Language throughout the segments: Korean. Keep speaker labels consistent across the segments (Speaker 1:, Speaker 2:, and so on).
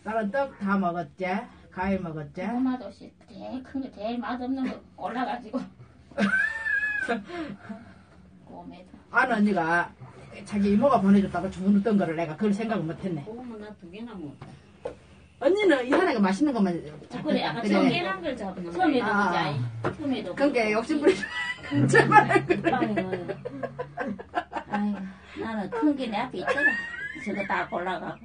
Speaker 1: 다른 떡 다 먹었지? 과일 먹었지?
Speaker 2: 고구마도씨 제일 큰 거 제일 맛없는 거 골라가지고 꼬매도
Speaker 1: 아는 언니가 자기 이모가 보내줬다고 주문했던 거를 내가 그걸 생각을 못했네.
Speaker 3: 고구마 나 2개나 먹었다.
Speaker 1: 언니는 이상하게 맛있는 것만
Speaker 2: 그래 아까
Speaker 1: 그래.
Speaker 2: 정계란 걸 잡는 처음에도
Speaker 1: 아.
Speaker 2: 그지 처음에도
Speaker 1: 그러니까 욕심 부리지 말고
Speaker 2: 아이고 아이고 나는 큰 게 내 앞에 있더라 저거 다 골라가고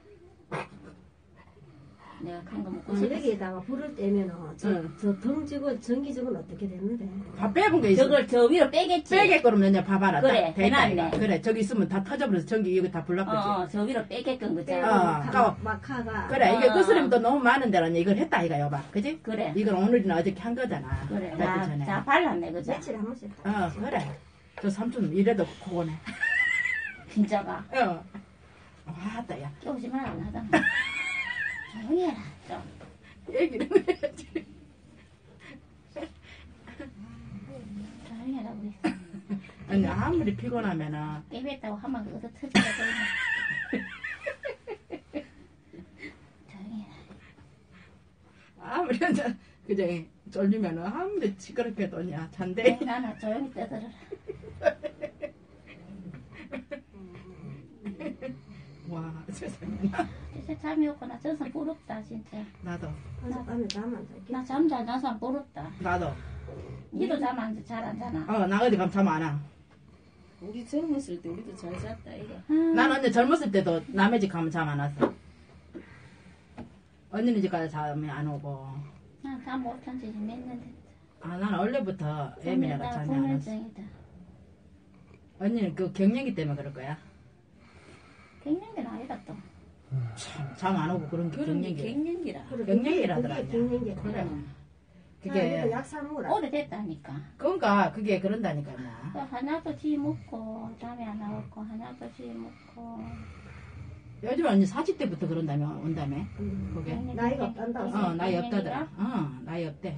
Speaker 2: 내가 큰 거 먹고 싶었어
Speaker 4: 여기에다가 불을 떼면은 저 덩지고 전기적은 어떻게 됐는데?
Speaker 1: 밥 빼본 게 있어.
Speaker 2: 저걸 저 위로 빼겠지
Speaker 1: 빼게끔 내가 봐봐라.
Speaker 2: 그래,
Speaker 1: 딱 돼 있다,
Speaker 2: 해놨네.
Speaker 1: 이거. 그래 저기 있으면 다 터져버려서 전기 여기 다 불났거지.
Speaker 2: 저 위로 빼게끔 그죠
Speaker 1: 아까워.
Speaker 4: 막하가.
Speaker 1: 그래 이게 거스름이 또 너무 많은 데라 이걸 했다 이가 여봐. 그지?
Speaker 2: 그래
Speaker 1: 이걸 오늘이나 어저께 한 거잖아.
Speaker 2: 그래
Speaker 1: 며칠 전에.
Speaker 2: 자 발랐네 그죠
Speaker 4: 며칠에 한 번씩.
Speaker 1: 그래. 저 삼촌 이래도 고거네.
Speaker 2: 진짜가
Speaker 1: 왔다 야.
Speaker 2: 깨우지 말라 하잖아 조용히 해라 좀
Speaker 1: 얘기를 해야지.
Speaker 2: 조용히 해라 우리
Speaker 1: 아니 아무리 피곤하면은
Speaker 2: 깨겠다고 하면 그것도 터지가 되네 조용히 해라
Speaker 1: 아무리 그제 쫄리면은 아무리 시끄럽게 해도냐 잔대.
Speaker 2: 나는 조용히 떠들어라
Speaker 1: 와 세상에.
Speaker 2: 진짜 잠이 없구나 저선 부럽다 진짜
Speaker 1: 나도
Speaker 4: 어젯밤에 잠안 잘게.
Speaker 2: 나 잠 잘 자서 부럽다
Speaker 1: 나도.
Speaker 2: 니도 잠 안 잘 안 자나
Speaker 1: 나 어디 가면 잠 안 와.
Speaker 3: 우리 젊었을 때 우리도 잘 잤다 이거.
Speaker 1: 난 언니 젊었을 때도 남의 집 가면 잠 안 왔어. 언니네 집 가서 잠이 안 오고.
Speaker 2: 난잠못 잔지 몇 년 됐다
Speaker 1: 난 원래부터 애미네가 잠이 안 왔어.
Speaker 2: 불면증이다
Speaker 1: 언니는 그 갱년기 때문에 그럴 거야.
Speaker 2: 갱년기는 아니다 또
Speaker 1: 잠 안 오고 그런 게
Speaker 3: 그런 게
Speaker 1: 갱년기.
Speaker 3: 갱년기라.
Speaker 1: 갱년기라더라.
Speaker 4: 그게 갱년기.
Speaker 1: 그래.
Speaker 4: 그게
Speaker 1: 그게
Speaker 4: 약사 먹으라.
Speaker 2: 오래됐다니까
Speaker 1: 그러니까 그게 그런다니까 나.
Speaker 2: 또 하나도 지 먹고 잠이 안 나고 하나도 지 먹고
Speaker 1: 요즘 언니 40대부터 그런다며 온다며. 그게.
Speaker 4: 나이가 없단다.
Speaker 1: 나이 없다더라. 나이 없대.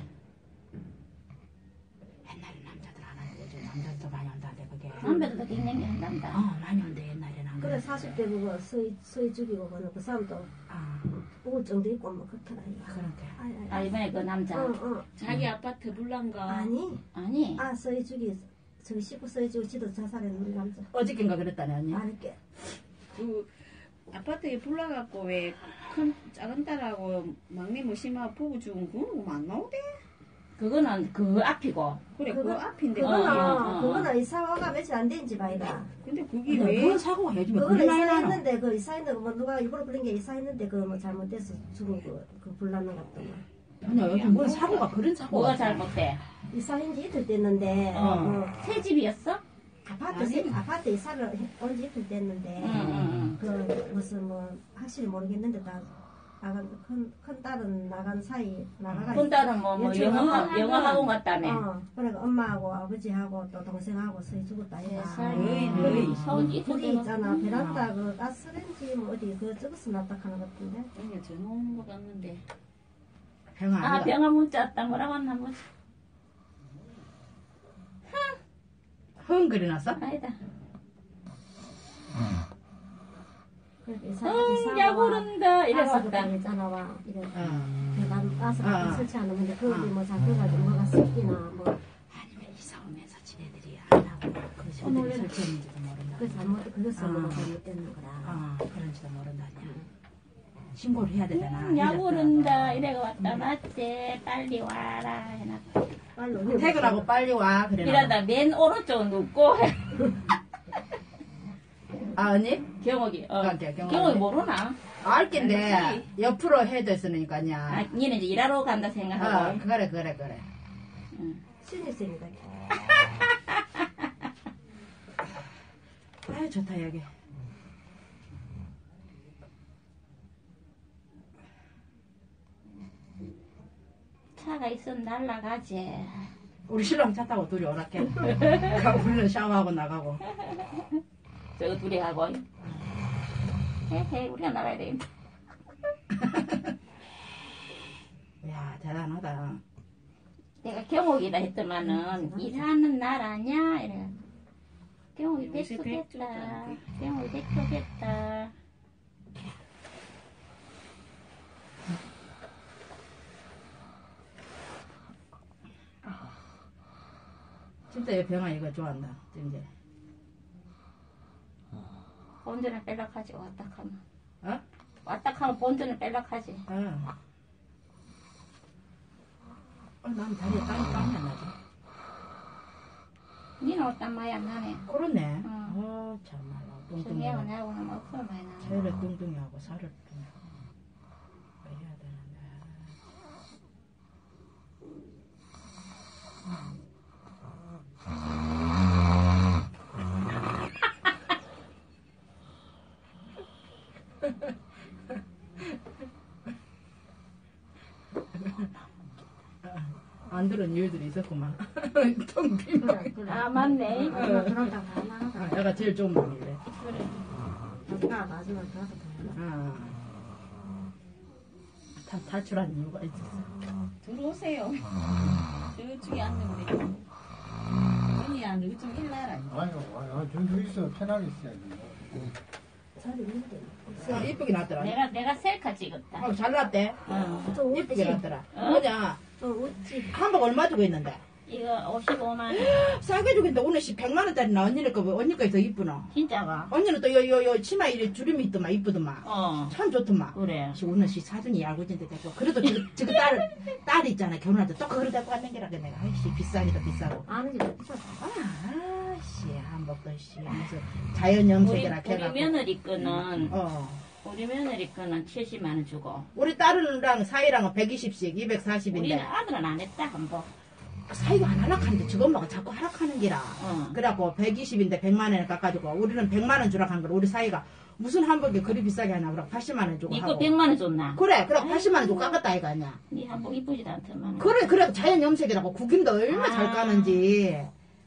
Speaker 1: 옛날에 남자들 안 하는데 요즘 남자들도 많이 온다대 그게.
Speaker 2: 남자도 갱년기 한단다
Speaker 1: 많이 온대 옛날에는 안
Speaker 4: 그래
Speaker 1: 그래.
Speaker 4: 40대 그거 서희 죽이고 그는 그 사람도 우울증도 있고 뭐 그렇더라 이거.
Speaker 1: 그러니까.
Speaker 2: 아 이번에 그 남자
Speaker 3: 자기 아파트 불난가.
Speaker 4: 아니 서희 죽이 저기 식구 서희 죽이 지도 자살했는 우리 남자.
Speaker 1: 어저께인가 그랬다네 언니.
Speaker 4: 아니께.
Speaker 3: 그 아파트에 불나갖고 왜 큰 작은 딸하고 막내 무심하고 부부 죽은 그건 안 나오대.
Speaker 2: 그거는 그 앞이고
Speaker 3: 그래 그 앞인데.
Speaker 4: 그거는 이사가 며칠 안 된 집 아이가.
Speaker 3: 근데 그게
Speaker 1: 그런
Speaker 3: 왜?
Speaker 1: 사고가 요즘에
Speaker 4: 그거는
Speaker 1: 그리 많이 나노.
Speaker 4: 이사했는데 그 이사했는데 뭐 누가 일부러 그런 게 이사했는데 그 뭐 잘못돼서 죽은 그 불나는 것 같더만.
Speaker 1: 아니야 요즘 뭔 사고가 그런 사고가.
Speaker 2: 뭐가
Speaker 1: 없어.
Speaker 2: 잘못돼
Speaker 4: 이사한 지 이틀 됐는데
Speaker 2: 새 집이었어?
Speaker 4: 아파트 이사를 온 지 이틀 됐는데 그 무슨 뭐 확실히 모르겠는데 다 나간 큰 딸은 나간 사이 나가가
Speaker 2: 큰 딸은 뭐 영어 학원 갔다며
Speaker 4: 그러니까 엄마하고 아버지하고 또 동생하고 서희 죽었다 얘가.
Speaker 3: 너희.
Speaker 4: 거기 있잖아 베란다 그 가스레인지 뭐 어디 그 저것서 놨다 하는 것 같은데.
Speaker 3: 그냥 전화 오는 거 같는데.
Speaker 1: 병아 아니가.
Speaker 2: 병아 문자 왔다 뭐라고 했나 보지
Speaker 1: 흥 그리 났어?
Speaker 2: 아니다
Speaker 4: 야
Speaker 2: 모른다 이래 왔다
Speaker 4: 있잖아 와 이래
Speaker 1: 어.
Speaker 4: 배관 가스 설치하는 건데 거기 뭐 잡혀가지고 뭐가 섞이나 뭐
Speaker 1: 아니면 이사 오면서 지네들이 안 하고 그것이 어떻게 설치했는지도 모른다.
Speaker 4: 그 잘못 그것을 뭐 잘못됐는 거라.
Speaker 1: 그런지도 모른다냐. 신고를 해야 되잖아.
Speaker 2: 야 모른다 이래가 왔다 맞지 빨리 와라 해놨다
Speaker 4: 빨리
Speaker 1: 퇴근하고 빨리 와 그래.
Speaker 2: 이러다 맨 오른쪽 눕고
Speaker 1: 언니?
Speaker 2: 경옥이
Speaker 1: 경옥이.
Speaker 2: 경옥이 모르나?
Speaker 1: 알겠는데 옆으로 해야 됐으니까냐.
Speaker 2: 니는 이제 일하러 간다 생각하고
Speaker 1: 그래.
Speaker 4: 신입생이다.
Speaker 1: 아유 좋다 여기.
Speaker 2: 차가 있으면 날라가지
Speaker 1: 우리 신랑 차 타고 둘이 오락해. 우리는 샤워하고 나가고.
Speaker 2: 저거 둘이 하고 헤헤 우리가 나가야 되겠다
Speaker 1: 야 대단하다.
Speaker 2: 내가 경옥이다 했더만은 일하는 날 아냐 이래 경옥이
Speaker 3: 요새
Speaker 2: 백수겠다
Speaker 3: 백조다.
Speaker 2: 경옥이 백수겠다
Speaker 5: 진짜 얘 병아 이거 좋아한다. 이제.
Speaker 2: 본전을 뺄락하지 왔다 하면.
Speaker 5: 어?
Speaker 2: 왔다 하면 본전을 뺄락하지.
Speaker 5: 난 다리에 땀이 안 나지.
Speaker 2: 니는 어떤 마이 안 나네.
Speaker 5: 그렇네.
Speaker 2: 응.
Speaker 5: 참말로.
Speaker 2: 정리하고
Speaker 5: 뚱뚱이하고.
Speaker 2: 내하고는 얼마나 많이 나네.
Speaker 5: 제일 뚱뚱이하고 살을 좀 빼야 되는데. 안 들은 이유들이 있었구만. 텅 빈 거.
Speaker 2: 아, 맞네.
Speaker 4: 그런다고 하나.
Speaker 5: 내가 제일 좋은 놈이래.
Speaker 4: 내가 마지막 그래도 더
Speaker 5: 다 탈출한 이유가 있었어.
Speaker 3: 들어오세요. 저쪽에 앉으면 되죠. 언니야, 너 좀 일나라.
Speaker 6: 아유, 좀 있어. 편하게 있어야지.
Speaker 4: 자리 있는데.
Speaker 5: 이쁘게 났더라.
Speaker 2: 내가 셀카 찍었다.
Speaker 5: 잘 났대.
Speaker 4: 좀
Speaker 5: 이쁘게
Speaker 4: 웃지.
Speaker 5: 났더라. 뭐냐,
Speaker 4: 좀 웃지.
Speaker 5: 한복 얼마 주고 있는데?
Speaker 2: 이거 55만 원.
Speaker 5: 싸게 주고 있는데 오늘 100만 원짜리 나 언니네 거, 언니 거더 이쁘노?
Speaker 2: 진짜가?
Speaker 5: 언니는 또 요 치마 이래 주름이 있더만 이쁘더만. 참 좋더만.
Speaker 2: 그래.
Speaker 5: 오늘 사준이 야구진데 되고 그래도 저거 딸 있잖아 결혼할 때 또 그걸 데리고 왔는 게라 내가 아이씨 비싸니까 비싸고
Speaker 4: 아는 게 비싸.
Speaker 5: 아씨 한복도 씨 무슨 자연염색이라
Speaker 2: 우리
Speaker 5: 걔가
Speaker 2: 며느리 거는 우리 며느리 거는 70만 원 주고.
Speaker 5: 우리 딸이랑 사이랑은 120씩
Speaker 2: 우리는
Speaker 5: 240인데
Speaker 2: 아들은 안 했다 한번.
Speaker 5: 사이가 안 하락하는데 저거 엄마가 자꾸 하락하는 기라 그래갖고 120인데 100만 원을 깎아주고 우리는 100만 원 주라 한 걸 우리 사이가 무슨 한복이 그리 비싸게 하나 그래 80만 원 주고
Speaker 2: 니거
Speaker 5: 하고
Speaker 2: 100만 원 줬나?
Speaker 5: 그래 80만 원 주고 깎았다 이거 아니야
Speaker 2: 니 한복 이쁘지도 않더만.
Speaker 5: 그래 자연 염색이라고 구김도 얼마 잘
Speaker 2: 아.
Speaker 5: 까는지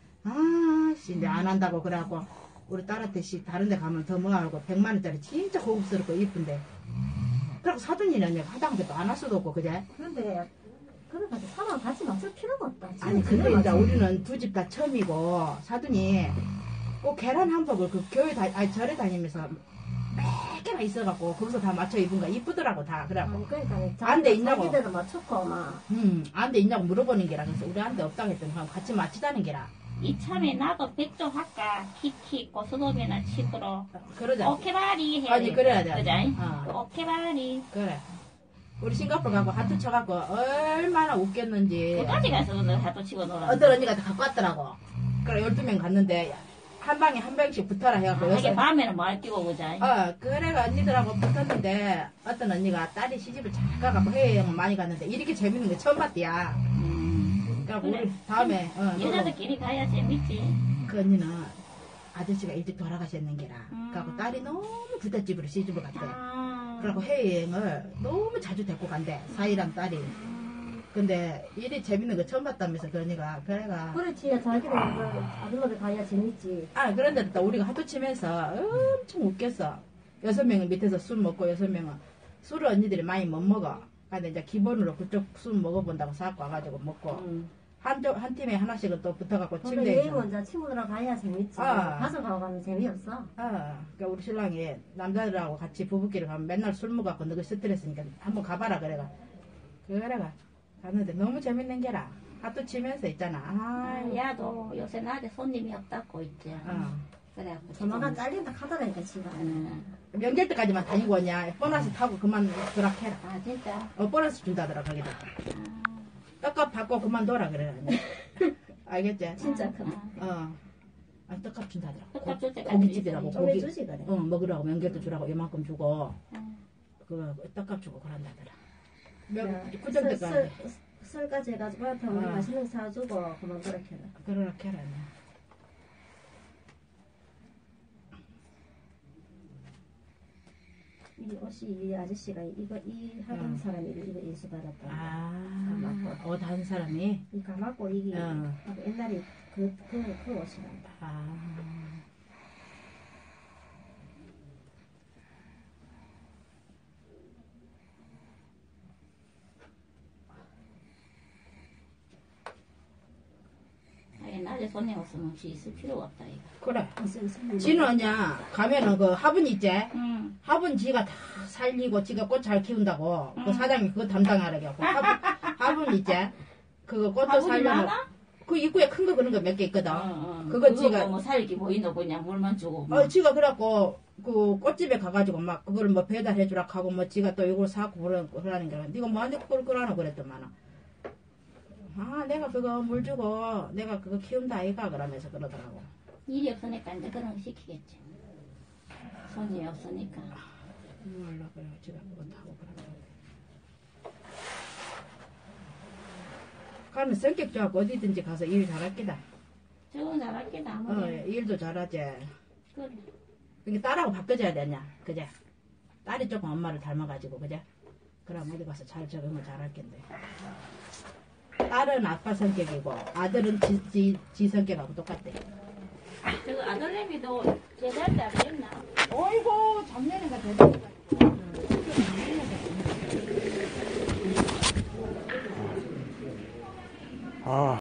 Speaker 5: 아씨 이제 안 한다고 그래갖고 우리 딸한테 씨 다른 데 가면 더 뭐하고 100만 원짜리 진짜 고급스럽고 이쁜데 그래갖고 사돈이는 하다못해 또 안 할 수도 없고 그제
Speaker 4: 그런데 그래가지고 사람 같이 맞출 필요가 없다.
Speaker 5: 아니 근데 이제 우리는 두 집 다 처음이고 사돈이 꼭 계란 한복을 그 교회 절에 다니면서 몇 개나 있어갖고 거기서 다 맞춰 입은 거 이쁘더라고 다 그래갖고
Speaker 4: 그러니까
Speaker 5: 안 돼 있냐고.
Speaker 4: 자기대로 맞췄고 막.
Speaker 5: 안 돼 있냐고 물어보는 게라 그래서 우리 안 돼 없다고 했더니 그럼 같이 맞추자는 게라
Speaker 2: 이참에 나도 백조 할까? 키키 고스톱이나 치도록.
Speaker 5: 그러자
Speaker 2: 오케바리 해야
Speaker 5: 아니, 그래야 돼.
Speaker 2: 그지?
Speaker 5: 어.
Speaker 2: 오케바리.
Speaker 5: 그래 우리 싱가포르 가고 하트 쳐갖고 얼마나 웃겼는지
Speaker 2: 그까지 가서 너 하도 치고 놀아.
Speaker 5: 어떤 언니가 다 갖고 왔더라고 그래 12명 갔는데 한 방에 한 명씩 붙어라 해갖고
Speaker 2: 이게
Speaker 5: 여섯
Speaker 2: 밤에는 뭐 할 끼고 그지?
Speaker 5: 그래가 언니들하고 붙었는데 어떤 언니가 딸이 시집을 잘 가갖고 해외여행 많이 갔는데 이렇게 재밌는 거 처음 봤대야 그래갖고
Speaker 2: 그래.
Speaker 5: 우리 다음에
Speaker 2: 여자들끼리 가야 재밌지.
Speaker 5: 그 언니는 아저씨가 일찍 돌아가셨는 게라 그래갖고 딸이 너무 부잣집으로 시집을 갔대 그래갖고 해외여행을 너무 자주 데리고 간대 사이랑 딸이 근데 일이 재밌는 거 처음 봤다면서 그 언니가 그래가
Speaker 4: 그렇지. 자기들 아줌마들 가야 재밌지.
Speaker 5: 그런데 또 우리가 하도 치면서 엄청 웃겼어 6명은 밑에서 술 먹고 6명은 술을 언니들이 많이 못 먹어 근데 이제 기본으로 그쪽 술 먹어본다고 사갖고 와가지고 먹고 한 팀에 하나씩은 또 붙어갖고
Speaker 4: 근데
Speaker 5: 침대에
Speaker 4: 여행은 이제 친구들하고 가야 재밌지. 가서 가면 재미없어.
Speaker 5: 그러니까 우리 신랑이 남자들하고 같이 부부끼리 가면 맨날 술 먹어갖고 너희 스트레스니까 한번 가봐라 그래가 갔는데 너무 재밌는 게라 하도 치면서 있잖아
Speaker 2: 야도 요새 낮에 손님이 없다고 있지. 그래갖고
Speaker 4: 조만간 잘린다 하더라니까 지가.
Speaker 5: 명절 때까지만 다니고 오냐 보너스 타고 그만 그락해라
Speaker 2: 아 진짜?
Speaker 5: 보너스 준다더라 거기다 떡값 받고 그만둬라 그래 알겠지?
Speaker 4: 진짜 크다.
Speaker 5: 떡값 준다더라
Speaker 2: 떡값 줄 때까지
Speaker 5: 고깃집이라고
Speaker 4: 좀 해주지 그래.
Speaker 5: 먹으라고 명절도 주라고 요만큼 주고 그 떡값 주고 그런다더라 구정 때까지
Speaker 4: 설까지 해가지고 한테 우리 맛있는 거 사주고 그만 그렇게 해라.
Speaker 5: 그렇게 해라
Speaker 4: 이 옷이 이 아저씨가 이 하던 사람이 이거 인수 받았다.
Speaker 5: 옷 한 사람이
Speaker 4: 이 가마고 이게 옛날에 그 옷이란다.
Speaker 2: 낮에 손님 없으면 혹시 있을 필요가 없다 이거.
Speaker 5: 그래 지는 언냐 가면은 그 화분 있지
Speaker 2: 응.
Speaker 5: 화분 지가 다 살리고 지가 꽃 잘 키운다고 그 사장이 그거 담당하라고 화분 있지 그거 꽃도
Speaker 2: 화분이
Speaker 5: 살려고
Speaker 2: 많아?
Speaker 5: 그 입구에 큰 거 그런 거 몇 개 있거든.
Speaker 2: 그거
Speaker 5: 그거 지가,
Speaker 2: 뭐 살기 뭐 있노 그냥 물만 주고. 뭐.
Speaker 5: 지가 그래갖고, 그 꽃집에 가가지고 막 그걸 뭐 배달해주라 하고 뭐 지가 또 이걸 사고 그러는 게 니가 뭐한테 그걸 그러나 그랬더만은. 아, 내가 그거 물 주고 내가 그거 키운다 아이가 그러면서 그러더라고.
Speaker 2: 일이 없으니까 이제 그런 거 시키겠지. 손이 없으니까.
Speaker 5: 몰라, 그래. 지가 그것도 하고 그러더라고. 가면 성격 좋아하고 어디든지 가서 일 잘할 게다.
Speaker 2: 저건 잘할게다 아무리.
Speaker 5: 일도 잘하지.
Speaker 2: 그래.
Speaker 5: 그게 딸하고 바꿔줘야 되냐, 그제? 딸이 조금 엄마를 닮아가지고, 그제? 그럼 어디 가서 잘 적응을 잘할 텐데. 딸은 아빠 성격이고, 아들은 지 성격하고 똑같대.
Speaker 2: 저거 아들내미도 제대할 때안 됐나?
Speaker 5: 어이구, 작년에가 되더니.
Speaker 6: 아.